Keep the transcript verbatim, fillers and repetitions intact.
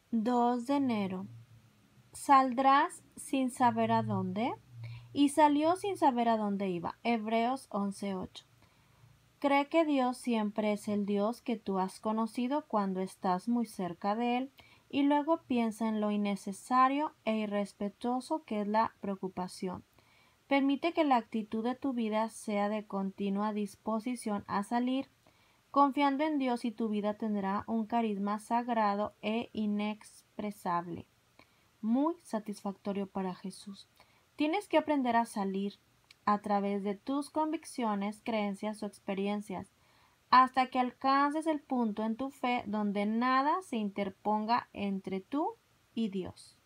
dos de enero. Saldrás sin saber a dónde. Y salió sin saber a dónde iba. Hebreos once ocho. Cree que Dios siempre es el Dios que tú has conocido cuando estás muy cerca de Él y luego piensa en lo innecesario e irrespetuoso que es la preocupación. Permite que la actitud de tu vida sea de continua disposición a salir, confiando en Dios, y tu vida tendrá un carisma sagrado e inexpresable, muy satisfactorio para Jesús. Tienes que aprender a salir a través de tus convicciones, creencias o experiencias, hasta que alcances el punto en tu fe donde nada se interponga entre tú y Dios.